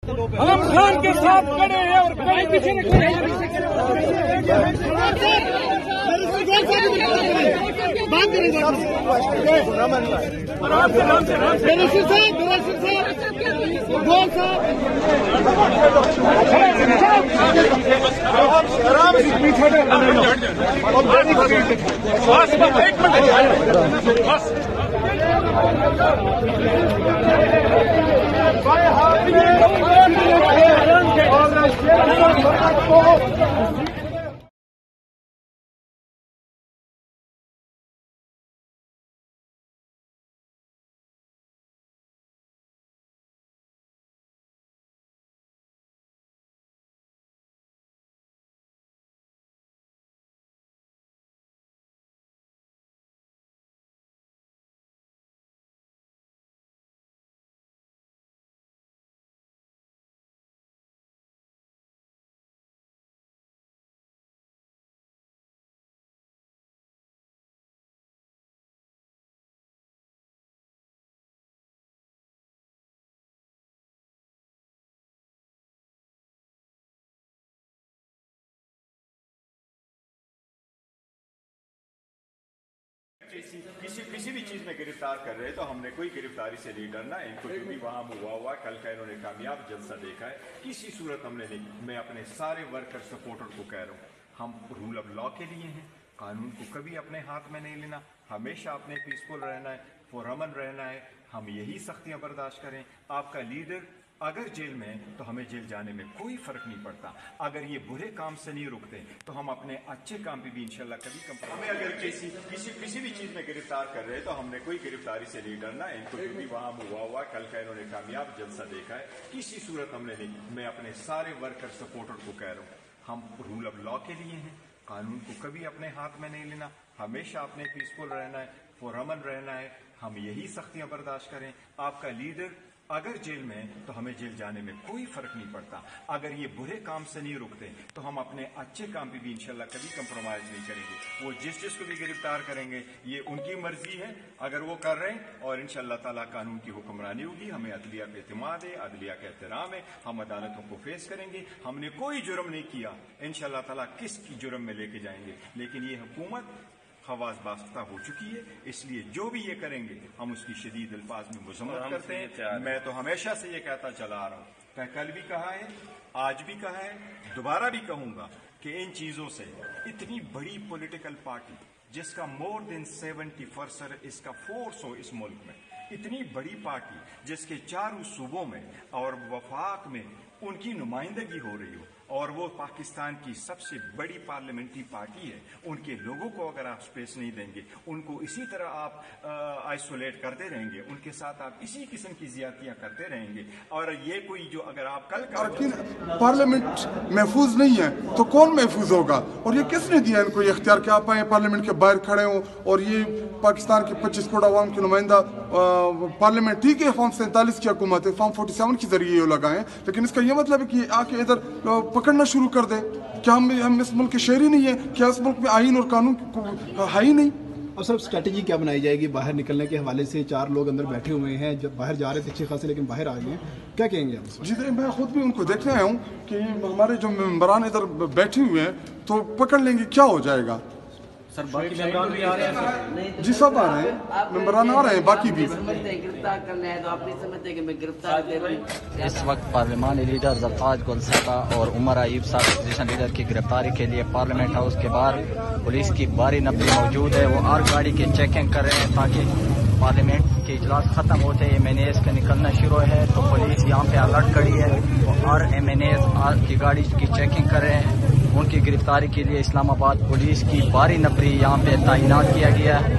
हम खान के साथ खड़े हैं और कहीं पीछे नहीं खड़े हैं। किसी भी चीज में गिरफ्तार कर रहे हैं तो हमने कोई गिरफ्तारी से नहीं डरना। इनको जो भी वहां हुआ कल का इन्होंने कामयाब जलसा देखा है, किसी सूरत हमने नहीं। मैं अपने सारे वर्कर सपोर्टर को कह रहा हूँ, हम रूल ऑफ लॉ के लिए हैं, कानून को कभी अपने हाथ में नहीं लेना, हमेशा अपने पीसफुल रहना है, पुरअमन रहना है। हम यही सख्तियां बर्दाश्त करें। आपका लीडर अगर जेल में है तो हमें जेल जाने में कोई फर्क नहीं पड़ता। अगर ये बुरे काम से नहीं रुकते तो हम अपने अच्छे काम पे भी इंशाल्लाह कभी कम। हमें अगर किसी भी चीज में गिरफ्तार कर रहे हैं तो हमने कोई गिरफ्तारी से नहीं डरना। इनको जो भी वहां हुआ कल का इन्होंने कामयाब जलसा देखा है, किसी सूरत हमने नहीं। मैं अपने सारे वर्कर सपोर्टर को कह रहा हूँ, हम रूल ऑफ लॉ के लिए हैं, कानून को कभी अपने हाथ में नहीं लेना, हमेशा अपने पीसफुल रहना है, पुरअमन रहना है। हम यही सख्तियां बर्दाश्त करें। आपका लीडर अगर जेल में है तो हमें जेल जाने में कोई फर्क नहीं पड़ता। अगर ये बुरे काम से नहीं रुकते तो हम अपने अच्छे काम पे भी इंशाल्लाह कभी कंप्रोमाइज नहीं करेंगे। वो जिस को भी गिरफ्तार करेंगे ये उनकी मर्जी है, अगर वो कर रहे हैं, और इंशाल्लाह ताला कानून की हुक्मरानी होगी। हमें अदलिया पे एतमाद है, अदलिया का एहतराम है, हम अदालतों को फेस करेंगे। हमने कोई जुर्म नहीं किया, इंशाल्लाह ताला किसकी जुर्म में लेके जाएंगे। लेकिन ये हुकूमत खवास बास्ता हो चुकी है, इसलिए जो भी ये करेंगे हम उसकी शदीद अल्फाज में मजम्मत करते हैं। मैं तो हमेशा से ये कहता चला आ रहा हूँ, मैं कल भी कहा है, आज भी कहा है, दोबारा भी कहूंगा कि इन चीजों से इतनी बड़ी पॉलिटिकल पार्टी जिसका मोर देन 70% इसका फोर्स हो इस मुल्क में, इतनी बड़ी पार्टी जिसके चारों सूबों में और वफाक में उनकी नुमाइंदगी हो रही हो, और वो पाकिस्तान की सबसे बड़ी पार्लियामेंट्री पार्टी है, उनके लोगों को अगर आप स्पेस नहीं देंगे, उनको इसी तरह आप आइसोलेट करते रहेंगे, उनके साथ आप इसी किस्म की ज्यादतियां करते रहेंगे, और ये कोई जो अगर आप कल का पार्लियामेंट महफूज नहीं है तो कौन महफूज होगा? और ये किसने दिया इनको ये इख्तियार कि आप आए पार्लियामेंट के बाहर खड़े हों और ये पाकिस्तान के 25 करोड़ आवाम के नुमाइंदा पार्लियामेंट, ठीक है फॉर्म 47 की हुकूमत है, फॉर्म 47 के जरिए ये लगाए, लेकिन इसका ये मतलब है कि आके इधर पकड़ना शुरू कर दे। क्या हम इस मुल्क के शहरी नहीं है? क्या इस मुल्क में आईन और कानून है ही नहीं? और सर स्ट्रैटेजी क्या बनाई जाएगी बाहर निकलने के हवाले से? 4 लोग अंदर बैठे हुए हैं, जब बाहर जा रहे थे अच्छे खासे, लेकिन बाहर आ गए, क्या कहेंगे आप? जी मैं खुद भी उनको देखने आया हूँ कि हमारे जो मेंबरान इधर बैठे हुए हैं तो पकड़ लेंगे, क्या हो जाएगा? सर बाकी मेंबरान भी आ रहे हैं सर? जी सब आ रहे हैं, मेंबरान आ रहे हैं, बाकी भी। गिरफ्तार करना है तो आप नहीं समझते कि मैं गिरफ्तार दे रहा हूँ? इस वक्त पार्लिमानी लीडर ज़रफ़ाज गुलज़ादा और उमर अयूब साहब अपोजिशन लीडर की गिरफ्तारी के लिए पार्लियामेंट हाउस के बाहर पुलिस की भारी नफरी मौजूद है। वो हर गाड़ी की चेकिंग कर रहे हैं ताकि पार्लियामेंट के इजलास खत्म होते ही MNAs का निकलना शुरू है तो पुलिस यहाँ पे अलर्ट खड़ी है। वो हर MNAs की गाड़ी की चेकिंग कर रहे हैं। उनकी गिरफ्तारी के लिए इस्लामाबाद पुलिस की भारी नफरी यहाँ पे तैनात किया गया है।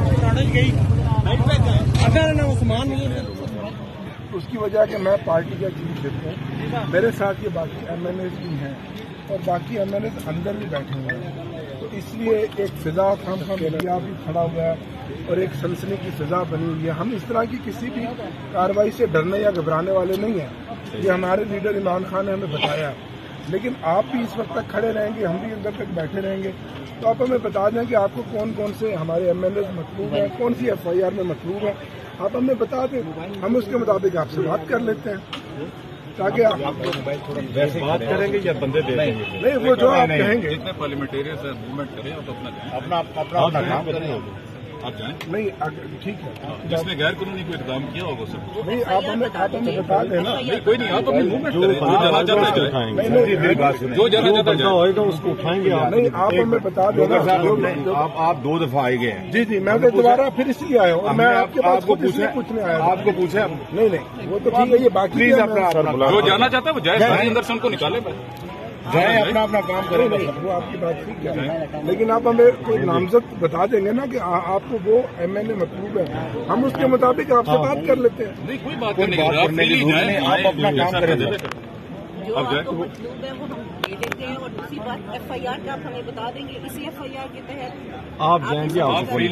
उसकी वजह कि मैं पार्टी का चीफ विप हूँ, मेरे साथ ये बाकी MNAs भी हैं और बाकी MNAs अंदर भी बैठे हुए हैं, तो इसलिए एक फिजा भी खड़ा हुआ है और एक सनसनी की फिजा बनी हुई है। हम इस तरह की किसी भी कार्रवाई से डरने या घबराने वाले नहीं हैं। ये हमारे लीडर इमरान खान ने हमें बताया, लेकिन आप भी इस वक्त तक खड़े रहेंगे, हम भी अंदर तक बैठे रहेंगे, तो आप हमें बता दें कि आपको कौन कौन से हमारे MNAs मतलूब हैं, कौन सी FIR में मतलूब है, आप हमें बता दें, हम उसके मुताबिक आपसे बात कर लेते हैं। تاکہ بات کریں گے یا بندے دے دیں گے؟ نہیں وہ جو آپ کہیں گے جتنے پارلیمنٹیرین سے موومنٹ کریں تو اپنا کام کریں آپ جائیں نہیں ٹھیک ہے جس نے غیر قانونی کوئی اقدام کیا ہوگا سب نہیں آپ ہمیں بتا دیں نا کوئی نہیں آپ اپنی موومنٹ کریں جو جانا چاہتا ہے جو جانا چاہتا ہے گا اس کو اٹھائیں گے نہیں آپ ہمیں بتا دیں آپ 2 دفعہ آئے گئے ہیں جی میں تو دوبارہ پھر اس لیے آیا ہوں میں آپ کے پاس پوچھنے آیا آپ کو پوچھیں نہیں وہ تو ٹھیک ہے یہ باقی پلیز اپنا جو جانا چاہتا ہے وہ جائے اندر سے ان کو نکالے جائیں اپنا کام کریں گے وہ آپ کی بات ٹھیک ہے لیکن آپ ہمیں کوئی نامزد بتا دیں گے نا کہ آپ کو وہ MLA مطلوب ہے ہم اس کے مطابق آپ سے بات کر لیتے ہیں نہیں کوئی بات کرنے کی آپ اپنا کام کریں جو آپ کو مطلوب ہے وہ ہم دے دیتے ہیں اور دوسری بات FIR کا آپ ہمیں بتا دیں گے اسی FIR کے تحت آپ جائیں گے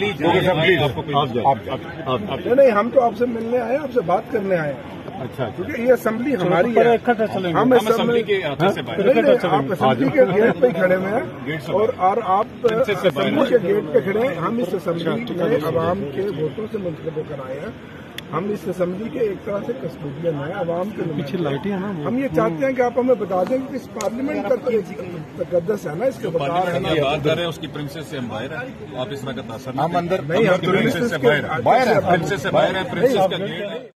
نہیں ہم تو آپ سے ملنے آئے آپ سے بات کرنے آئے اچھا کیونکہ یہ اسمبلی ہماری ہے ہم اسمبلی کے آپ اسمبلی کے گیٹ پہ کھڑے ہوئے ہیں اور آپ اسمبلی کے گیٹ پہ کھڑے ہیں ہم اس اسمبلی میں عوام کے ووٹوں سے منتخب ہو کر آئے ہیں ہم اس اسمبلی کے ایک طرح سے کسٹوڈین ہیں عوام کے پیچھے لائٹیں ہیں نا ہم یہ چاہتے ہیں کہ آپ ہمیں بتا دیں کہ اس پارلیمنٹ کا تو تقدس ہے نا اس کے بتا رہے ہیں بات کر رہے ہیں اس کی پرنسس سے ہم باہر ہیں آپ اس طرح کا تاثر ہم اندر نہیں پرنسس سے باہر ہیں پرنسس کا گیٹ